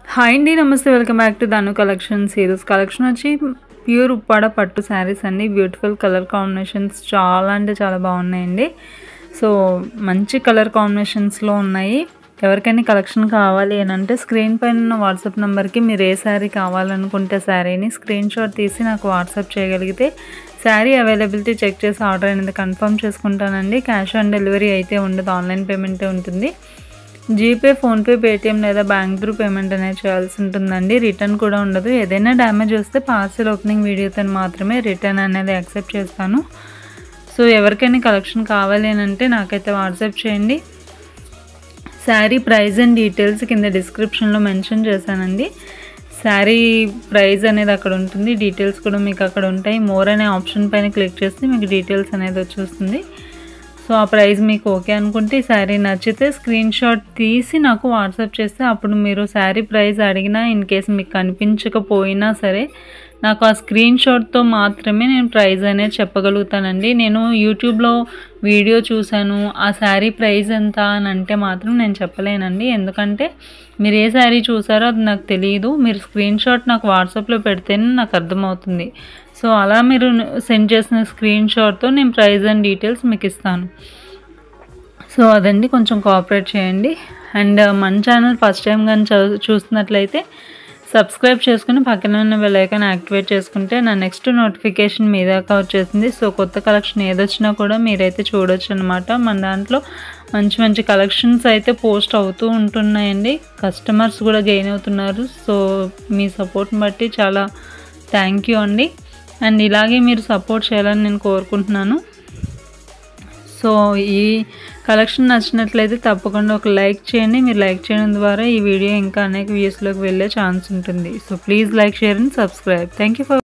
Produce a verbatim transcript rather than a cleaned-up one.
Hi అండి, నమస్తే. Welcome back to Dhanu collections. ఈరోజు కలెక్షన్ వచ్చి ప్యూర్ ఉప్పాడ పట్టు శారీస్ అండి. బ్యూటిఫుల్ కలర్ కాంబినేషన్స్ చాలా అంటే చాలా బాగున్నాయండి. సో మంచి కలర్ కాంబినేషన్స్లో ఉన్నాయి. ఎవరికైనా కలెక్షన్ కావాలి అని అంటే స్క్రీన్ పైన ఉన్న వాట్సాప్ నెంబర్కి మీరు ఏ శారీ కావాలనుకుంటే శారీని స్క్రీన్ షాట్ తీసి నాకు వాట్సాప్ చేయగలిగితే శారీ అవైలబిలిటీ చెక్ చేసి ఆర్డర్ అనేది కన్ఫర్మ్ చేసుకుంటానండి. క్యాష్ ఆన్ డెలివరీ అయితే ఉండదు, ఆన్లైన్ పేమెంటే ఉంటుంది. జీపే, ఫోన్పే, పేటిఎం లేదా బ్యాంక్ త్రూ పేమెంట్ అనేది చేయాల్సి ఉంటుందండి. రిటర్న్ కూడా ఉండదు. ఏదైనా డ్యామేజ్ వస్తే పార్సల్ ఓపెనింగ్ వీడియోతో మాత్రమే రిటర్న్ అనేది యాక్సెప్ట్ చేస్తాను. సో ఎవరికైనా కలెక్షన్ కావాలి అని అంటే నాకైతే వాట్సాప్ చేయండి. శారీ ప్రైస్ అండ్ డీటెయిల్స్ కింద డిస్క్రిప్షన్లో మెన్షన్ చేశానండి. శారీ ప్రైస్ అనేది అక్కడ ఉంటుంది, డీటెయిల్స్ కూడా మీకు అక్కడ ఉంటాయి. మోర్ అనే ఆప్షన్ పైన క్లిక్ చేస్తే మీకు డీటెయిల్స్ అనేది వచ్చేస్తుంది. సో ఆ ప్రైస్ మీకు ఓకే అనుకుంటే, శారీ నచ్చితే స్క్రీన్ షాట్ తీసి నాకు వాట్సాప్ చేస్తే అప్పుడు మీరు శారీ ప్రైస్ అడిగినా ఇన్ కేస్ మీకు కనిపించకపోయినా సరే నాకు ఆ స్క్రీన్ షాట్తో మాత్రమే నేను ప్రైస్ అనేది చెప్పగలుగుతానండి. నేను యూట్యూబ్లో వీడియో చూశాను ఆ శారీ ప్రైస్ ఎంత అని అంటే మాత్రం నేను చెప్పలేనండి. ఎందుకంటే మీరు ఏ శారీ చూసారో అది నాకు తెలియదు. మీరు స్క్రీన్ షాట్ నాకు వాట్సాప్లో పెడితేనే నాకు అర్థమవుతుంది. సో అలా మీరు సెండ్ చేసిన స్క్రీన్ షాట్తో నేను ప్రైస్ అండ్ డీటెయిల్స్ మీకు ఇస్తాను. సో అదండి, కొంచెం కోఆపరేట్ చేయండి. అండ్ మన ఛానల్ ఫస్ట్ టైం కానీ చూస్తున్నట్లయితే సబ్స్క్రైబ్ చేసుకుని పక్కన ఉన్న బెల్ ఐకాన్ యాక్టివేట్ చేసుకుంటే నా నెక్స్ట్ నోటిఫికేషన్ మీ దాకా వచ్చేసింది. సో కొత్త కలెక్షన్ ఏదొచ్చినా కూడా మీరైతే చూడొచ్చు అనమాట. మన దాంట్లో మంచి మంచి కలెక్షన్స్ అయితే పోస్ట్ అవుతూ ఉంటున్నాయండి. కస్టమర్స్ కూడా గెయిన్ అవుతున్నారు. సో మీ సపోర్ట్ని బట్టి చాలా థ్యాంక్ యూ అండి. అండ్ ఇలాగే మీరు సపోర్ట్ చేయాలని నేను కోరుకుంటున్నాను. సో ఈ కలెక్షన్ నచ్చినట్లయితే తప్పకుండా ఒక లైక్ చేయండి. మీరు లైక్ చేయడం ద్వారా ఈ వీడియో ఇంకా అనేక వ్యూస్లోకి వెళ్ళే ఛాన్స్ ఉంటుంది. So please like, share and subscribe. Thank you for